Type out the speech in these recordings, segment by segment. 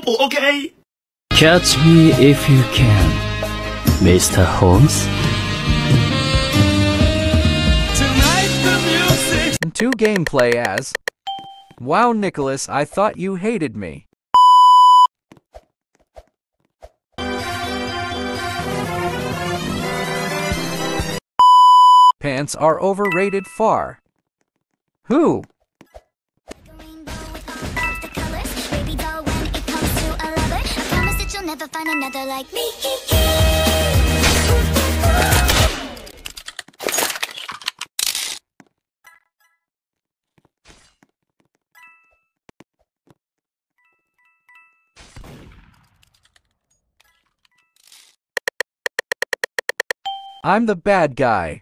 careful, okay? Catch me if you can, Mr. Holmes. Tonight the music. 2 gameplay as... Wow, Nicholas, I thought you hated me. Pants are overrated far. Who? Never find another like me. I'm the bad guy.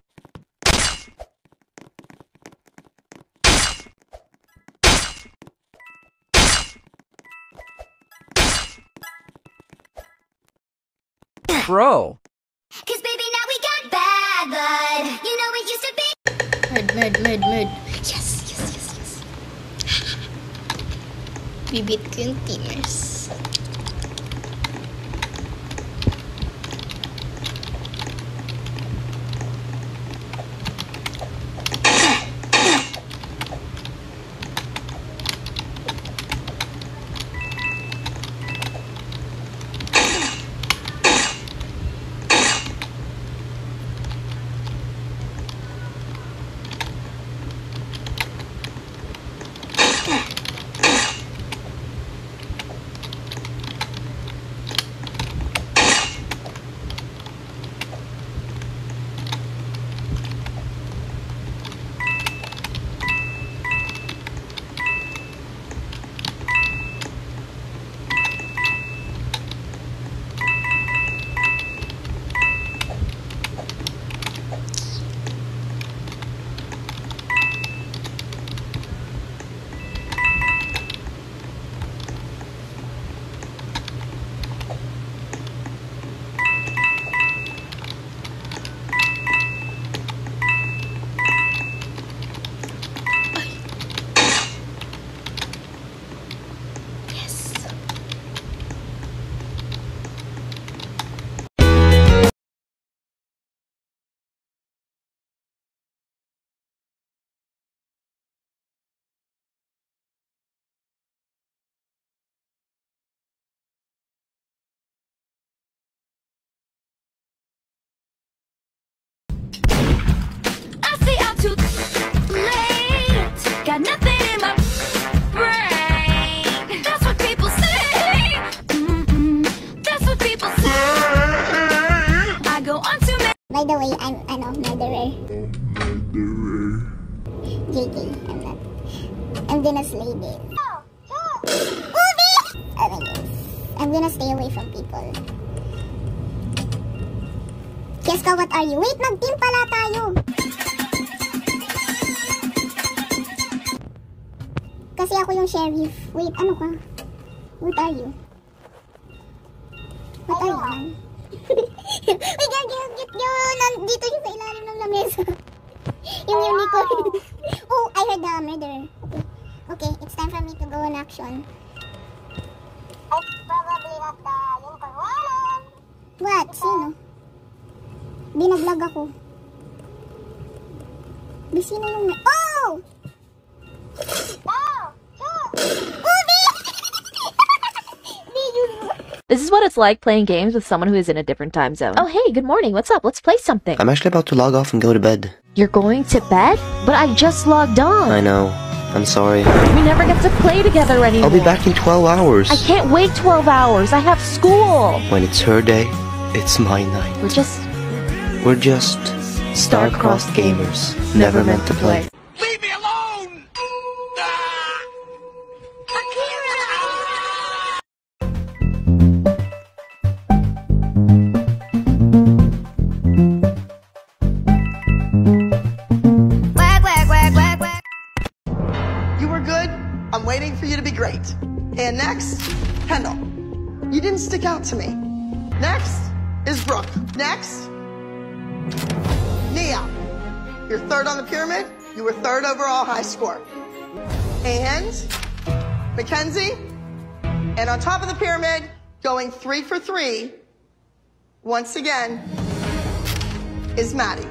Bro. 'Cause baby now we got bad blood. You know it used to be Mud. Yes. Bibit ko yung teamers. got nothing in my brain. That's what people say. That's what people say. I go on to me. By the way, I'm murderer. JK, I'm not. I'm gonna slay this. Oh my goodness. I'm gonna stay away from people. Keska, what are you? Wait, mag-team pala tayo. Kasi ako yung sheriff. Wait, ano ka? What are you? What are you, man? Wait, gagawin yun. Nandito yung sa ilalim ng lamesa. Yung unicorn. Oh, I heard the murderer. Okay, it's time for me to go on action. It's probably not the unicorn one. What? Sino? Binaglag ako. Sino yung... Oh! This is what it's like playing games with someone who is in a different time zone. Oh, hey, good morning. What's up? Let's play something. I'm actually about to log off and go to bed. You're going to bed? But I just logged on. I know. I'm sorry. We never get to play together anymore. I'll be back in 12 hours. I can't wait 12 hours. I have school. When it's her day, it's my night. We're just star-crossed gamers, never meant to play. Leave me alone! You were good. I'm waiting for you to be great. And next, Kendall. You didn't stick out to me. Next is Brooke. Next, Nia. You're third on the pyramid. You were third overall high score. And Mackenzie, And on top of the pyramid, going 3 for 3, once again, is Maddie.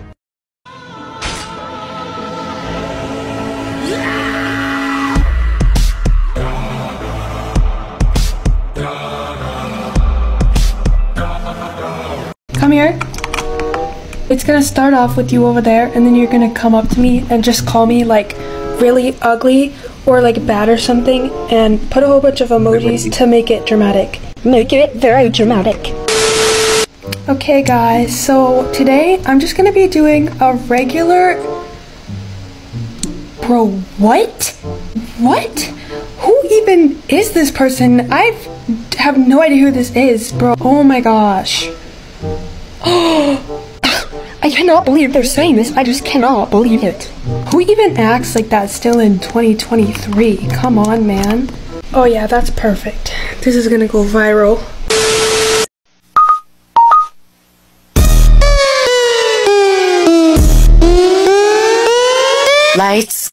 Come here. It's gonna start off with you over there, and then you're gonna come up to me and just call me like really ugly or like bad or something, and put a whole bunch of emojis to make it dramatic. Make it very dramatic. Okay guys, so today I'm just gonna be doing a regular... Bro, what? What? Who even is this person? I have no idea who this is, bro. Oh my gosh. I cannot believe they're saying this. I just cannot believe it. Who even acts like that still in 2023? Come on, man. Oh yeah, that's perfect. This is gonna go viral. Lights